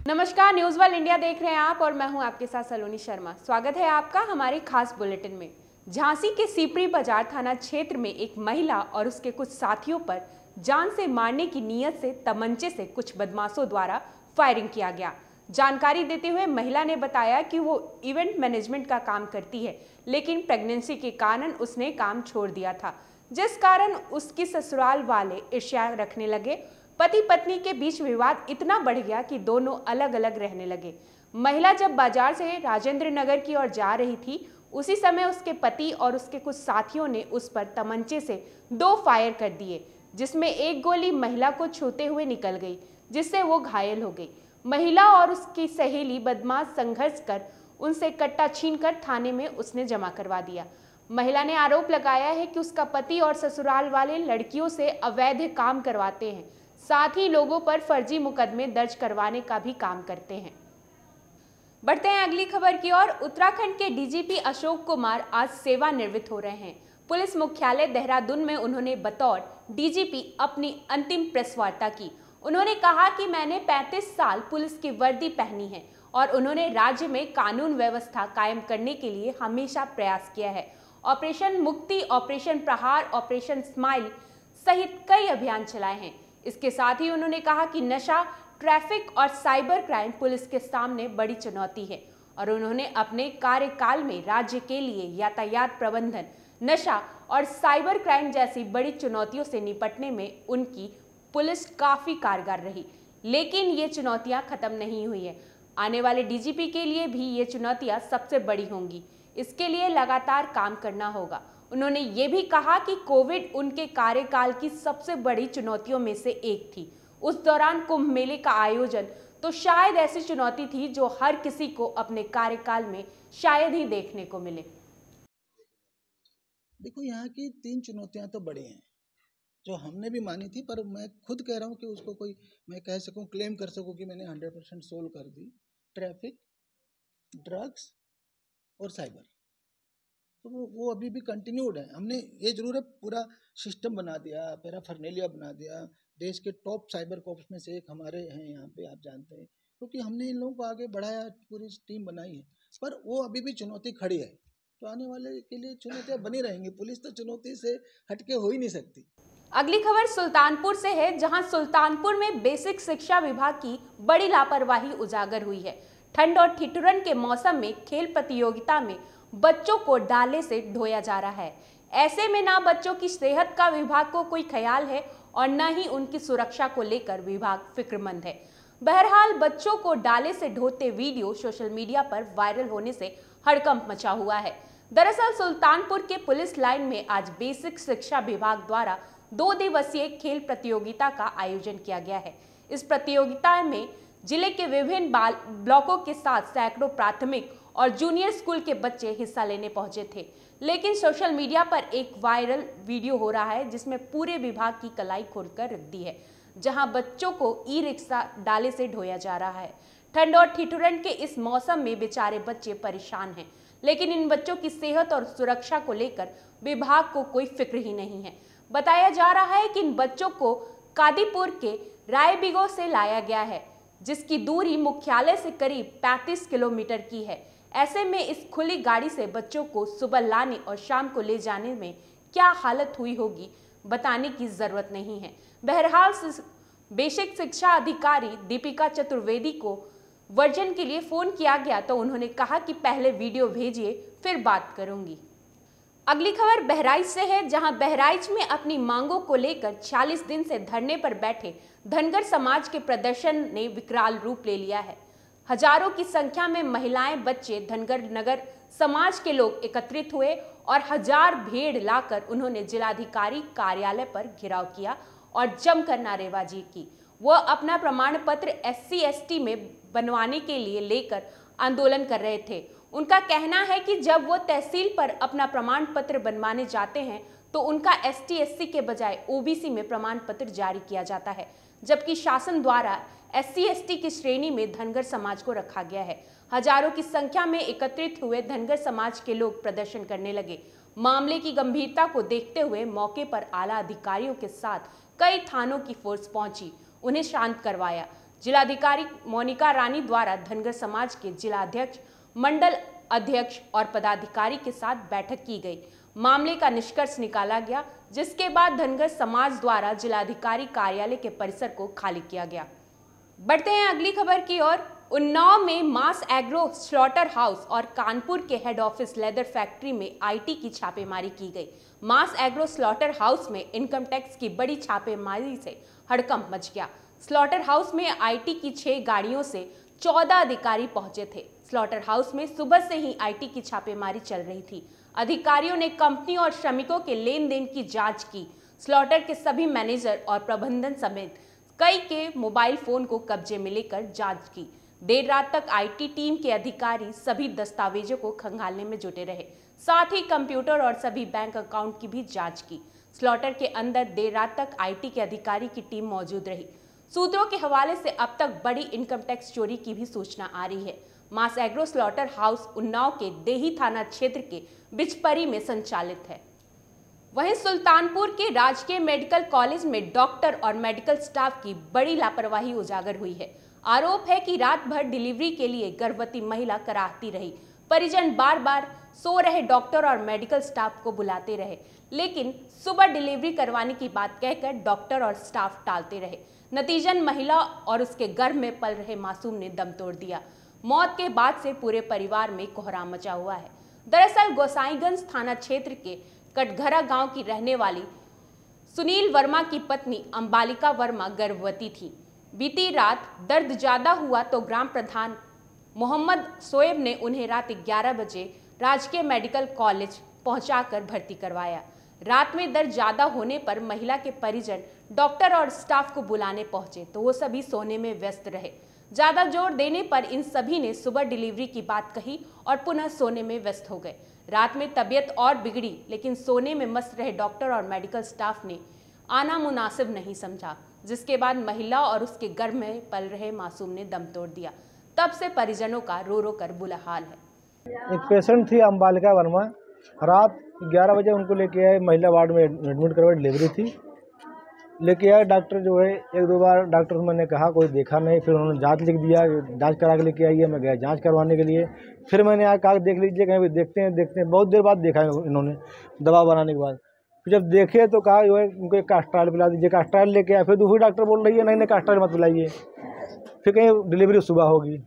नमस्कार, news world India देख रहे हैं आप और मैं हूं आपके साथ सलोनी शर्मा। स्वागत है आपका हमारे खास बुलेटिन में। झांसी के सीपरी बाजार थाना क्षेत्र में एक महिला और उसके कुछ साथियों पर जान से मारने की नीयत से तमंचे से कुछ बदमाशों द्वारा फायरिंग किया गया। जानकारी देते हुए महिला ने बताया कि वो इवेंट मैनेजमेंट का काम करती है, लेकिन प्रेगनेंसी के कारण उसने काम छोड़ दिया था, जिस कारण उसकी ससुराल वाले ईर्ष्या रखने लगे। पति पत्नी के बीच विवाद इतना बढ़ गया कि दोनों अलग अलग रहने लगे। महिला जब बाजार से राजेंद्र नगर की ओर जा रही थी, उसी समय उसके पति और उसके कुछ साथियों ने उस पर तमंचे से 2 फायर कर दिए, जिसमें एक गोली महिला को छूते हुए निकल गई, जिससे वो घायल हो गई। महिला और उसकी सहेली बदमाश संघर्ष कर उनसे कट्टा छीनकर थाने में उसने जमा करवा दिया। महिला ने आरोप लगाया है कि उसका पति और ससुराल वाले लड़कियों से अवैध काम करवाते हैं, साथ ही लोगों पर फर्जी मुकदमे दर्ज करवाने का भी काम करते हैं। बढ़ते हैं अगली खबर की ओर। उत्तराखंड के डीजीपी अशोक कुमार आज सेवानिवृत्त हो रहे हैं। पुलिस मुख्यालय देहरादून में उन्होंने बतौर डीजीपी अपनी अंतिम प्रेस वार्ता की। उन्होंने कहा कि मैंने 35 साल पुलिस की वर्दी पहनी है और उन्होंने राज्य में कानून व्यवस्था कायम करने के लिए हमेशा प्रयास किया है। ऑपरेशन मुक्ति, ऑपरेशन प्रहार, ऑपरेशन स्माइल सहित कई अभियान चलाए हैं। इसके साथ ही उन्होंने कहा कि नशा, ट्रैफिक और साइबर क्राइम पुलिस के सामने बड़ी चुनौती है और उन्होंने अपने कार्यकाल में राज्य के लिए यातायात प्रबंधन, नशा और साइबर क्राइम जैसी बड़ी चुनौतियों से निपटने में उनकी पुलिस काफी कारगर रही। लेकिन ये चुनौतियां खत्म नहीं हुई है। आने वाले डीजीपी के लिए भी ये चुनौतियां सबसे बड़ी होंगी। इसके लिए लगातार काम करना होगा। उन्होंने ये भी कहा कि कोविड उनके कार्यकाल की सबसे बड़ी चुनौतियों में से एक थी। उस दौरान कुंभ मेले का आयोजन तो शायद ऐसी चुनौती थी जो हर किसी को अपने कार्यकाल में शायद ही देखने को मिले। देखो, यहाँ की 3 चुनौतियां तो बड़ी हैं जो हमने भी मानी थी, पर मैं खुद कह रहा हूँ कि उसको कोई मैं कह सकूँ, क्लेम कर सकूँ कि मैंने 100% सोल्व कर दी। ट्रैफिक, ड्रग्स और साइबर, तो वो अभी भी कंटिन्यूड है। हमने ये जरूर है पूरा सिस्टम बना दिया, पैराफर्नेलिया बना दिया। देश के टॉप साइबर कॉप्स में से एक हमारे हैं यहाँ पे, आप जानते हैं, क्योंकि हमने इन लोगों को आगे बढ़ाया, पूरी टीम बनाई है। पर वो अभी भी चुनौती खड़ी है, तो आने वाले के लिए चुनौतियाँ बनी रहेंगी। पुलिस तो चुनौती से हटके हो ही नहीं सकती। अगली खबर सुल्तानपुर से है, जहां सुल्तानपुर में बेसिक शिक्षा विभाग की बड़ी लापरवाही उजागर हुई है। ठंड और ठिठुरन के मौसम में खेल प्रतियोगिता में बच्चों को डाले से ढोया जा रहा है। ऐसे में ना बच्चों की सेहत का विभाग को कोई ख्याल है और न ही उनकी सुरक्षा को लेकर विभाग फिक्रमंद है। बहरहाल, बच्चों को डाले से ढोते वीडियो सोशल मीडिया पर वायरल होने से हड़कंप मचा हुआ है। दरअसल सुल्तानपुर के पुलिस लाइन में आज बेसिक शिक्षा विभाग द्वारा 2 दिवसीय खेल प्रतियोगिता का आयोजन किया गया है। इस प्रतियोगिता में जिले के विभिन्न ब्लॉकों के साथ सैकड़ों प्राथमिक और जूनियर स्कूल के बच्चे हिस्सा लेने पहुंचे थे। लेकिन सोशल मीडिया पर एक वायरल वीडियो हो रहा है जिसमें पूरे विभाग की कलाई खोलकर रख दी है, जहां बच्चों को ई रिक्शा डाले से ढोया जा रहा है। ठंड और ठिठुरन के इस मौसम में बेचारे बच्चे परेशान हैं, लेकिन इन बच्चों की सेहत और सुरक्षा को लेकर विभाग को कोई फिक्र ही नहीं है। बताया जा रहा है कि इन बच्चों को कादीपुर के रायबिगो से लाया गया है, जिसकी दूरी मुख्यालय से करीब 35 किलोमीटर की है। ऐसे में इस खुली गाड़ी से बच्चों को सुबह लाने और शाम को ले जाने में क्या हालत हुई होगी, बताने की जरूरत नहीं है। बहरहाल, बेसिक शिक्षा अधिकारी दीपिका चतुर्वेदी को वर्जन के लिए फोन किया गया तो उन्होंने कहा कि पहले वीडियो भेजिए, फिर बात करूंगी। अगली खबर बहराइच से है, जहां बहराइच में अपनी मांगों को लेकर 40 दिन से धरने पर बैठे धनगर समाज के प्रदर्शन ने विकराल रूप ले लिया है। हजारों की संख्या में महिलाएं, बच्चे, धनगर नगर समाज के लोग एकत्रित हुए और हजार भीड़ लाकर उन्होंने जिलाधिकारी कार्यालय पर घेराव किया और जमकर नारेबाजी की। वह अपना प्रमाण पत्र SC/ST में बनवाने के लिए लेकर आंदोलन कर रहे थे। उनका कहना है कि जब वो तहसील पर अपना प्रमाण पत्र बनवाने जाते हैं तो उनका ST/SC के बजाय OBC में प्रमाण पत्र जारी किया जाता है, जबकि शासन द्वारा SC/ST की श्रेणी में धनगर समाज को रखा गया है। हजारों की संख्या में एकत्रित हुए धनगर समाज के लोग प्रदर्शन करने लगे। मामले की गंभीरता को देखते हुए मौके पर आला अधिकारियों के साथ कई थानों की फोर्स पहुंची, उन्हें शांत करवाया। जिलाधिकारी मोनिका रानी द्वारा धनगर समाज के जिलाध्यक्ष, मंडल अध्यक्ष और पदाधिकारी के साथ बैठक की गई। मामले का निष्कर्ष निकाला गया, जिसके बाद धनगर समाज द्वारा जिलाधिकारी कार्यालय के परिसर को खाली किया गया। बढ़ते हैं अगली खबर की ओर। उन्नाव में मास एग्रो स्लॉटर हाउस और कानपुर के हेड ऑफिस लेदर फैक्ट्री में आईटी की छापेमारी की गई। मास एग्रो स्लॉटर हाउस में इनकम टैक्स की बड़ी छापेमारी से हड़कंप मच गया। स्लॉटर हाउस में आईटी की 6 गाड़ियों से 14 अधिकारी पहुंचे थे। स्लॉटर हाउस में सुबह से ही आईटी की छापेमारी चल रही थी। अधिकारियों ने कंपनी और श्रमिकों के लेन देन की जांच की। स्लॉटर के सभी मैनेजर और प्रबंधन समेत कई के मोबाइल फोन को कब्जे में लेकर जांच की। देर रात तक आईटी टीम के अधिकारी सभी दस्तावेजों को खंगालने में जुटे रहे, साथ ही कंप्यूटर और सभी बैंक अकाउंट की भी जांच की। स्लॉटर के अंदर देर रात तक आईटी के अधिकारी की टीम मौजूद रही। सूत्रों के हवाले से अब तक बड़ी इनकम टैक्स चोरी की भी सूचना आ रही है। Mass Agro slaughter house Unnao के देही थाना क्षेत्र के बिचपरी में संचालित है। वहीं सुल्तानपुर के राजकीय मेडिकल कॉलेज में डॉक्टर और मेडिकल स्टाफ की बड़ी लापरवाही उजागर हुई है। आरोप है कि रात भर डिलीवरी के लिए गर्भवती महिला कराहती रही। परिजन बार बार सो रहे डॉक्टर और मेडिकल स्टाफ को बुलाते रहे, लेकिन सुबह डिलीवरी करवाने की बात कहकर डॉक्टर और स्टाफ टालते रहे। नतीजन महिला और उसके गर्भ में पल रहे मासूम ने दम तोड़ दिया। मौत के बाद से पूरे परिवार में कोहराम मचा हुआ है। दरअसल गोसाईगंज थाना क्षेत्र के कटघरा गांव की रहने वाली सुनील वर्मा की पत्नी अंबालिका वर्मा गर्भवती थी। बीती रात दर्द ज्यादा हुआ तो ग्राम प्रधान मोहम्मद शोएब ने उन्हें रात 11 बजे राजकीय मेडिकल कॉलेज पहुंचाकर भर्ती करवाया। रात में दर्द ज्यादा होने पर महिला के परिजन डॉक्टर और स्टाफ को बुलाने पहुंचे तो वो सभी सोने में व्यस्त रहे। ज्यादा जोर देने पर इन सभी ने सुबह डिलीवरी की बात कही और पुनः सोने में व्यस्त हो गए। रात में तबीयत और बिगड़ी, लेकिन सोने में मस्त रहे डॉक्टर और मेडिकल स्टाफ ने आना मुनासिब नहीं समझा, जिसके बाद महिला और उसके गर्भ में पल रहे मासूम ने दम तोड़ दिया। तब से परिजनों का रो रो कर बुरा हाल है। एक पेशेंट थी अंबालिका वर्मा, रात 11 बजे उनको लेके आए, महिला वार्ड में एडमिट करवाई, डिलीवरी थी। लेके आए डॉक्टर जो है, 1-2 बार डॉक्टर से मैंने कहा, कोई देखा नहीं। फिर उन्होंने जांच लिख दिया, जांच करा के लेके आइए। मैं गया जांच करवाने के लिए। फिर मैंने यहाँ कहा देख लीजिए, कहीं भी देखते हैं। बहुत देर बाद देखा है इन्होंने, दवा बनाने के बाद। फिर जब देखे तो कहा जो है उनको एक कास्ट्राइल पिला दीजिए। कास्ट्राइल लेके आए। फिर दूसरी डॉक्टर बोल रही है नहीं कास्ट्राइल मत पिलाइए, फिर कहीं डिलीवरी सुबह होगी।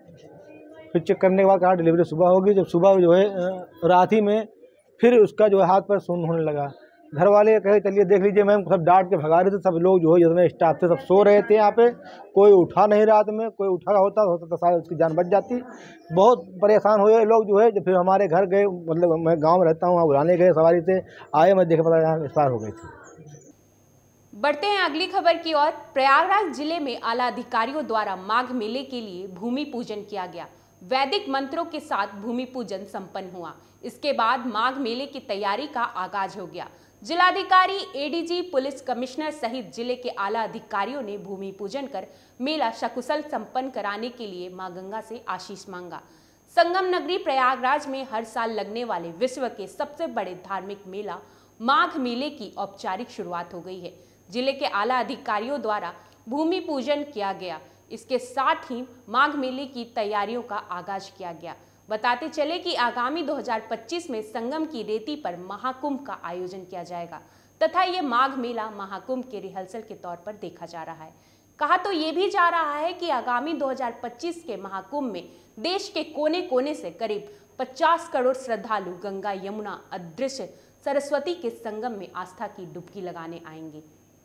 फिर चेक करने के बाद कहा डिलीवरी सुबह होगी। जब सुबह जो है रात ही में फिर उसका जो है हाथ पर सुन्न होने लगा। घर वाले कहे चलिए देख लीजिए मैम, सब डांट के भगा रहे थे। सब लोग जो है जितने स्टाफ थे सब सो रहे थे यहाँ पे, कोई उठा नहीं। रात में कोई उठा होता तो शायद उसकी जान बच जाती। बहुत परेशान हुए लोग जो है। जब फिर हमारे घर गए, मतलब मैं गाँव में रहता हूँ, वहाँ बुलाने गए, सवारी से आए, मैं देखे पता यहाँ एक्सपायर हो गई थी। बढ़ते हैं अगली खबर की ओर। प्रयागराज जिले में आला अधिकारियों द्वारा माघ मेले के लिए भूमि पूजन किया गया। वैदिक मंत्रों के साथ भूमि पूजन संपन्न हुआ। इसके बाद माघ मेले की तैयारी का आगाज हो गया। जिलाधिकारी, एडीजी, पुलिस कमिश्नर सहित जिले के आला अधिकारियों ने भूमि पूजन कर मेला सकुशल संपन्न कराने के लिए मां गंगा से आशीष मांगा। संगम नगरी प्रयागराज में हर साल लगने वाले विश्व के सबसे बड़े धार्मिक मेला माघ मेले की औपचारिक शुरुआत हो गई है। जिले के आला अधिकारियों द्वारा भूमि पूजन किया गया। इसके साथ ही माघ मेले की तैयारियों का आगाज किया गया। बताते चले कि आगामी 2025 में संगम की रेती पर महाकुंभ का आयोजन किया जाएगा तथा ये माघ मेला महाकुंभ के रिहर्सल के तौर पर देखा जा रहा है। कहा तो ये भी जा रहा है कि आगामी 2025 के महाकुंभ में देश के कोने कोने से करीब 50 करोड़ श्रद्धालु गंगा, यमुना, अदृश्य सरस्वती के संगम में आस्था की डुबकी लगाने आएंगे।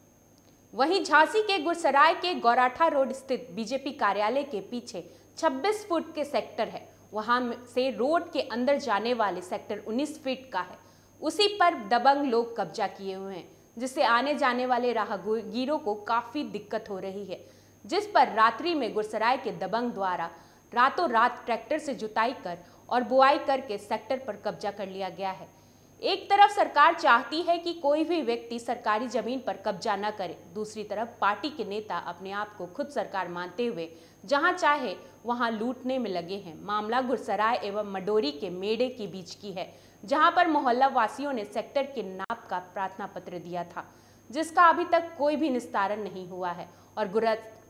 वहीं झांसी के गुरसराय के गौराठा रोड स्थित बीजेपी कार्यालय के पीछे 26 फुट के सेक्टर है। वहां से रोड के अंदर जाने वाले सेक्टर 19 फीट का है। उसी पर दबंग लोग कब्जा किए हुए हैं, जिससे आने जाने वाले राहगीरों को काफी दिक्कत हो रही है। जिस पर रात्रि में गुरसराय के दबंग द्वारा रातों रात ट्रैक्टर से जुताई कर और बुआई करके सेक्टर पर कब्जा कर लिया गया है। एक तरफ सरकार चाहती है कि कोई भी व्यक्ति सरकारी जमीन पर कब्जा न करे, दूसरी तरफ पार्टी के नेता अपने आप को खुद सरकार मानते हुए जहां चाहे वहां लूटने में लगे हैं। मामला गुरसराय एवं मडोरी के मेड़े के बीच की है, जहां पर मोहल्ला वासियों ने सेक्टर के नाप का प्रार्थना पत्र दिया था, जिसका अभी तक कोई भी निस्तारण नहीं हुआ है और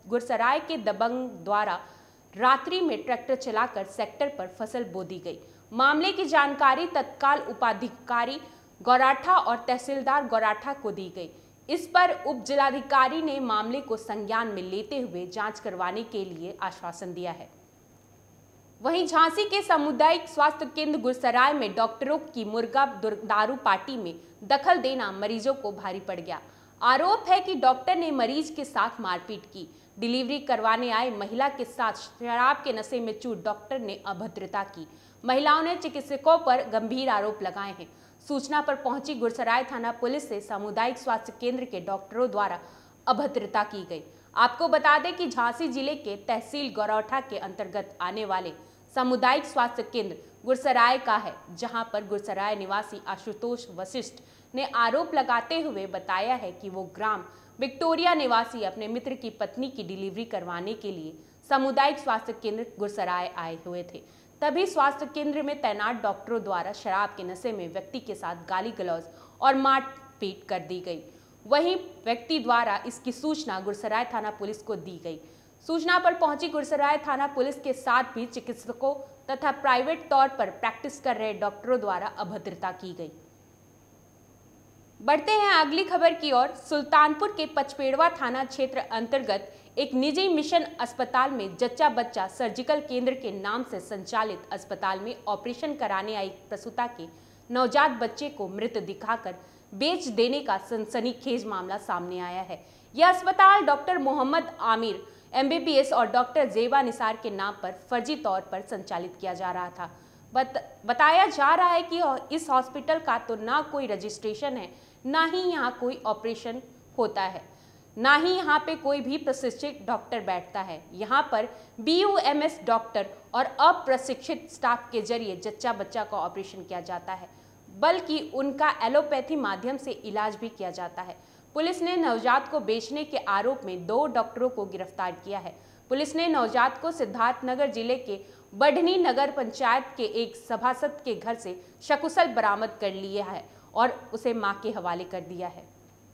गुरसराय के दबंग द्वारा रात्रि में ट्रैक्टर चलाकर सेक्टर पर फसल बो दी गई। मामले की जानकारी तत्काल उपाधिकारी गौराठा और तहसीलदार गौराठा को दी गई। इस पर उप जिलाधिकारी ने मामले को संज्ञान में लेते हुए जांच करवाने के लिए आश्वासन दिया है। वहीं झांसी के सामुदायिक स्वास्थ्य केंद्र गुरसराय में डॉक्टरों की मुर्गा दारू पार्टी में दखल देना मरीजों को भारी पड़ गया। आरोप है कि डॉक्टर ने मरीज के साथ मारपीट की। डिलीवरी करवाने आए महिला के साथ शराब के नशे में चूर डॉक्टर ने अभद्रता की। महिलाओं ने चिकित्सकों पर गंभीर आरोप लगाए हैं। सूचना पर पहुंची गुरसराय थाना पुलिस से सामुदायिक स्वास्थ्य केंद्र के डॉक्टरों द्वारा अभद्रता की गई। आपको बता दें कि झांसी जिले के तहसील गौराठा के अंतर्गत आने वाले सामुदायिक स्वास्थ्य केंद्र गुरसराय का है, जहां पर गुरसराय निवासी आशुतोष वशिष्ठ ने आरोप लगाते हुए बताया है कि वो ग्राम विक्टोरिया निवासी अपने मित्र की पत्नी की डिलीवरी करवाने के लिए सामुदायिक स्वास्थ्य केंद्र गुरसराय आए हुए थे। तभी स्वास्थ्य केंद्र में तैनात डॉक्टरों द्वारा शराब के नशे में व्यक्ति के साथ गाली गलौज और मारपीट कर दी गई। वहीं व्यक्ति द्वारा इसकी सूचना गुरसराय थाना पुलिस को दी गई। सूचना पर पहुंची गुरसराय थाना पुलिस के साथ भी चिकित्सकों तथा प्राइवेट तौर पर प्रैक्टिस कर रहे डॉक्टरों द्वारा अभद्रता की गई। बढ़ते हैं अगली खबर की ओर। सुल्तानपुर के पचपेड़वा थाना क्षेत्र अंतर्गत एक निजी मिशन अस्पताल में जच्चा बच्चा सर्जिकल केंद्र के नाम से संचालित अस्पताल में ऑपरेशन कराने आई प्रसूता के नवजात बच्चे को मृत दिखाकर बेच देने का सनसनीखेज मामला सामने आया है। यह अस्पताल डॉक्टर मोहम्मद आमिर MBBS और डॉक्टर जेबा निसार के नाम पर फर्जी तौर पर संचालित किया जा रहा था। बताया जा रहा है कि इस हॉस्पिटल का तो ना कोई रजिस्ट्रेशन है, ना ही यहाँ कोई ऑपरेशन होता है, ना ही यहाँ पे कोई भी प्रशिक्षित डॉक्टर बैठता है। यहाँ पर BUMS डॉक्टर और अप्रशिक्षित स्टाफ के जरिए जच्चा बच्चा का ऑपरेशन किया जाता है, बल्कि उनका एलोपैथी माध्यम से इलाज भी किया जाता है। पुलिस ने नवजात को बेचने के आरोप में 2 डॉक्टरों को गिरफ्तार किया है। पुलिस ने नवजात को सिद्धार्थनगर जिले के बढ़नी नगर पंचायत के एक सभासद के घर से सकुशल बरामद कर लिया है और उसे मां के हवाले कर दिया है।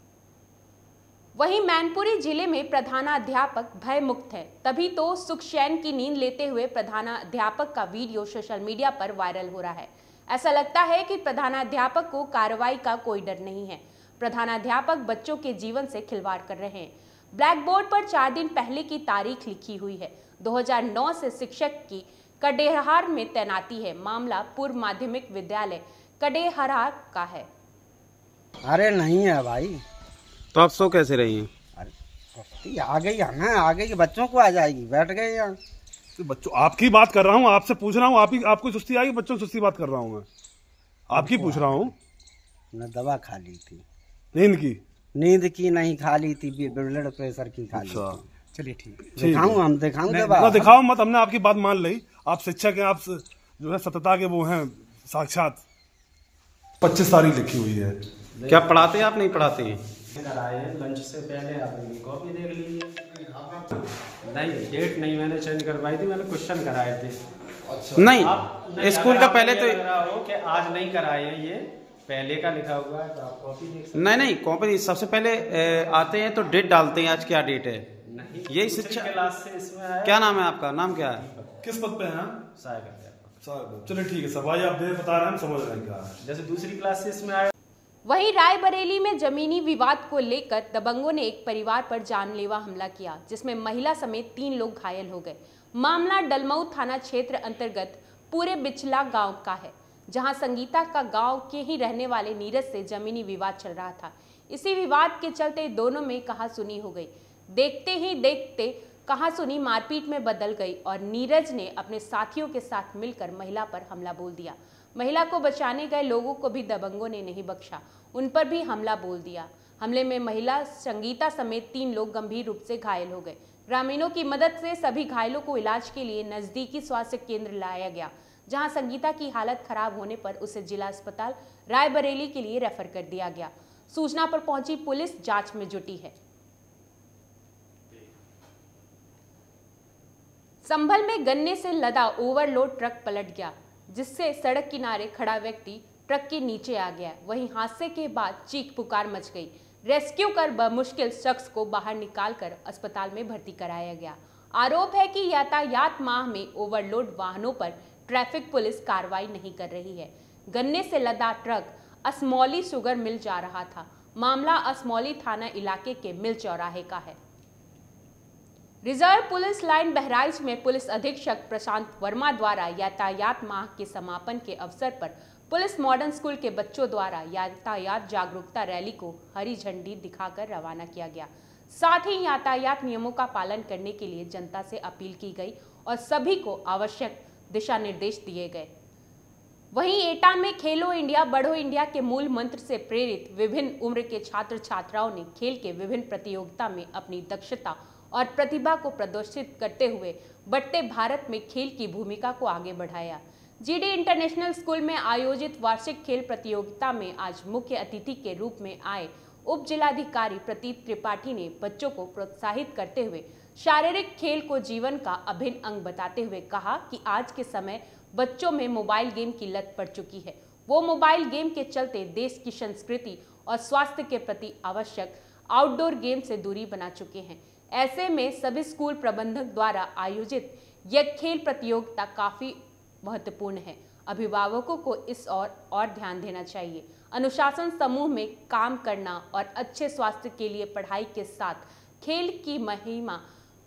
वहीं मैनपुरी जिले में प्रधानाध्यापक भय मुक्त है, तभी तो सुख चैन की नींद लेते हुए प्रधानाध्यापक का वीडियो सोशल मीडिया पर वायरल हो रहा है। ऐसा लगता है कि प्रधानाध्यापक को कार्रवाई का कोई डर नहीं है। प्रधानाध्यापक बच्चों के जीवन से खिलवाड़ कर रहे हैं। ब्लैक बोर्ड पर 4 दिन पहले की तारीख लिखी हुई है। 2009 से शिक्षक की कडेहरार में तैनाती है। मामला पूर्व माध्यमिक विद्यालय कडेहरार का है। अरे नहीं है भाई। तो आप सो कैसे रही हैं? अरे आ गई है ना, आ गई, बच्चों को आ जाएगी, बैठ गए यहाँ। तो बच्चों आपकी बात कर रहा हूँ, आपसे पूछ रहा हूँ, आपको सुस्ती आई? बच्चों की सुस्ती बात कर रहा हूँ मैं, आपकी पूछ रहा हूँ। मैं दवा खा ली थी। नींद की नहीं खा ली थी, ब्लड प्रेशर की खा ली थी। चलिए ठीक, दिखाऊं? हम दिखाऊं दवा? ना दिखाओ मत, हमने आपकी बात मान ली। आप शिक्षक हैं, आप जो है सतता के वो हैं साक्षात। 25 तारीख लिखी हुई है। क्या पढ़ाते हैं आप? नहीं पढ़ाते हैं? लंच से पहले आपने कॉपी देख लीजिए। नहीं, डेट नहीं मैंने चेंज करवाई थी, मैंने क्वेश्चन कराए थे। नहीं, स्कूल का पहले तो हो कि आज नहीं कराए, ये पहले का लिखा हुआ है, तो आप कॉपी देख सकते। नहीं, कॉपी सबसे पहले आते हैं तो डेट डालते हैं, आज क्या डेट है। नहीं, यही शिक्षा क्लास से इसमें आया। क्या नाम है आपका? नाम क्या है? किस पद पे हैं? सहायक। चलिए ठीक है, सवाई आप बता रहे हैं, समझ रहे हैं क्या है। जैसे दूसरी क्लास से इसमें आया। वहीं रायबरेली में जमीनी विवाद को लेकर दबंगों ने एक परिवार पर जानलेवा हमला किया, जिसमें महिला समेत 3 लोग घायल हो गए। मामला डलमऊ थाना क्षेत्र अंतर्गत पूरे बिचला गांव का है, जहां संगीता का गांव के ही रहने वाले नीरज से जमीनी विवाद चल रहा था। इसी विवाद के चलते दोनों में कहासुनी हो गई। देखते ही देखते कहासुनी मारपीट में बदल गई और नीरज ने अपने साथियों के साथ मिलकर महिला पर हमला बोल दिया। महिला को बचाने गए लोगों को भी दबंगों ने नहीं बख्शा, उन पर भी हमला बोल दिया। हमले में महिला संगीता समेत 3 लोग गंभीर रूप से घायल हो गए। ग्रामीणों की मदद से सभी घायलों को इलाज के लिए नजदीकी स्वास्थ्य केंद्र लाया गया, जहां संगीता की हालत खराब होने पर उसे जिला अस्पताल रायबरेली के लिए रेफर कर दिया गया। सूचना पर पहुंची पुलिस जांच में जुटी है। संभल में गन्ने से लदा ओवरलोड ट्रक पलट गया, जिससे सड़क किनारे खड़ा व्यक्ति ट्रक के नीचे आ गया। वहीं हादसे के बाद चीख पुकार मच गई। रेस्क्यू कर बमुश्किल शख्स को बाहर निकालकर अस्पताल में भर्ती कराया गया। आरोप है कि यातायात माह में ओवरलोड वाहनों पर ट्रैफिक पुलिस कार्रवाई नहीं कर रही है। गन्ने से लदा ट्रक असमौली शुगर मिल जा रहा था। मामला असमौली थाना इलाके के मिल चौराहे का है। रिजर्व पुलिस लाइन बहराइच में पुलिस अधीक्षक प्रशांत वर्मा द्वारा यातायात माह के समापन के अवसर पर पुलिस मॉडर्न स्कूल के बच्चों द्वारा यातायात जागरूकता रैली को हरी झंडी दिखाकर रवाना किया गया। साथ ही यातायात नियमों का पालन करने के लिए जनता से अपील की गई और सभी को आवश्यक दिशा निर्देश दिए गए। वहीं एटा में खेलो इंडिया बढ़ो इंडिया के मूल मंत्र से प्रेरित विभिन्न उम्र के छात्र छात्राओं ने खेल के विभिन्न प्रतियोगिता में अपनी दक्षता और प्रतिभा को प्रदर्शित करते हुए बढ़ते भारत में खेल की भूमिका को आगे बढ़ाया। जीडी इंटरनेशनल स्कूल में आयोजित वार्षिक खेल प्रतियोगिता में आज मुख्य अतिथि के रूप में आए उप जिलाधिकारी प्रतीत त्रिपाठी ने बच्चों को प्रोत्साहित करते हुए शारीरिक खेल को जीवन का अभिन्न अंग बताते हुए कहा कि आज के समय बच्चों में मोबाइल गेम की लत पड़ चुकी है। वो मोबाइल गेम के चलते देश की संस्कृति और स्वास्थ्य के प्रति आवश्यक आउटडोर गेम से दूरी बना चुके हैं। ऐसे में सभी स्कूल प्रबंधक द्वारा आयोजित यह खेल प्रतियोगिता काफी महत्वपूर्ण है। अभिभावकों को इस और ध्यान देना चाहिए। अनुशासन समूह में काम करना और अच्छे स्वास्थ्य के लिए पढ़ाई के साथ खेल की महिमा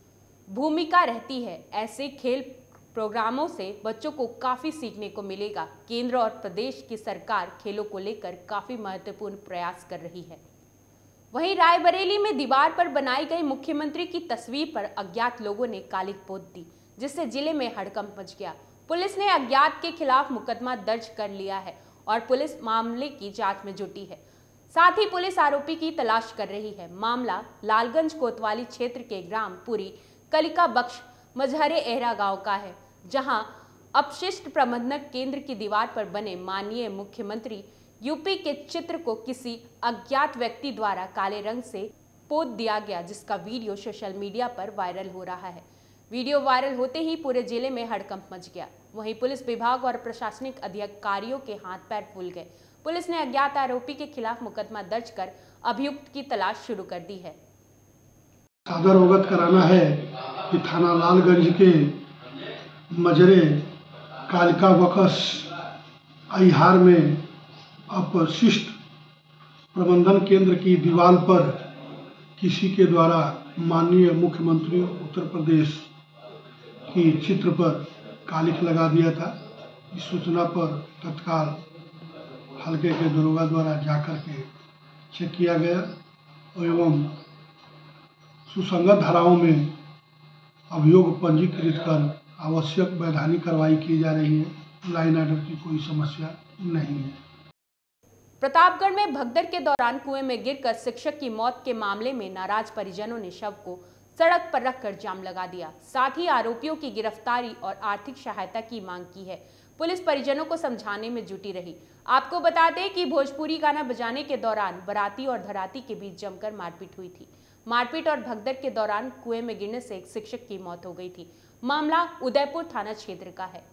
भूमिका रहती है। ऐसे खेल प्रोग्रामों से बच्चों को काफी सीखने को मिलेगा। केंद्र और प्रदेश की सरकार खेलों को लेकर काफी महत्वपूर्ण प्रयास कर रही है। वहीं रायबरेली में दीवार पर बनाई गई मुख्यमंत्री की तस्वीर पर अज्ञात लोगों ने कालिक पोत दी, जिससे जिले में हड़कंप मच गया। पुलिस ने अज्ञात के खिलाफ मुकदमा दर्ज कर लिया है और पुलिस मामले की जांच में जुटी है। साथ ही पुलिस आरोपी की तलाश कर रही है। मामला लालगंज कोतवाली क्षेत्र के ग्राम पुरी कलिका बख्श मजहरे एहरा गांव का है, जहां अपशिष्ट प्रबंधन केंद्र की दीवार पर बने माननीय मुख्यमंत्री यूपी के चित्र को किसी अज्ञात व्यक्ति द्वारा काले रंग से पोत दिया गया, जिसका वीडियो सोशल मीडिया पर वायरल हो रहा है। वीडियो वायरल होते ही पूरे जिले में हड़कंप मच गया। वहीं पुलिस विभाग और प्रशासनिक अधिकारियों के हाथ पैर फूल गए। पुलिस ने अज्ञात आरोपी के खिलाफ मुकदमा दर्ज कर अभियुक्त की तलाश शुरू कर दी है। सादर अवगत कराना है कि थाना लालगंज के मजरे कालिका बख्श अहिहार में अपशिष्ट प्रबंधन केंद्र की दीवार पर किसी के द्वारा माननीय मुख्यमंत्री उत्तर प्रदेश की चित्र पर कालिख लगा दिया था। इस सूचना पर तत्काल हल्के के दरोगा द्वारा जाकर के चेक किया गया एवं सुसंगत धाराओं में अभियोग पंजीकृत कर आवश्यक वैधानिक कार्रवाई की जा रही है। लाइन ऑर्डर की कोई समस्या नहीं है। प्रतापगढ़ में भगदड़ के दौरान कुएं में गिरकर शिक्षक की मौत के मामले में नाराज परिजनों ने शव को सड़क पर रखकर जाम लगा दिया। साथ ही आरोपियों की गिरफ्तारी और आर्थिक सहायता की मांग की है। पुलिस परिजनों को समझाने में जुटी रही। आपको बता दें कि भोजपुरी गाना बजाने के दौरान बाराती और धराती के बीच जमकर मारपीट हुई थी। मारपीट और भगदड़ के दौरान कुएं में गिरने से एक शिक्षक की मौत हो गई थी। मामला उदयपुर थाना क्षेत्र का है।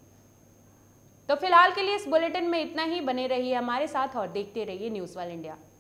तो फिलहाल के लिए इस बुलेटिन में इतना ही। बने रहिए हमारे साथ और देखते रहिए न्यूज़ वाल इंडिया।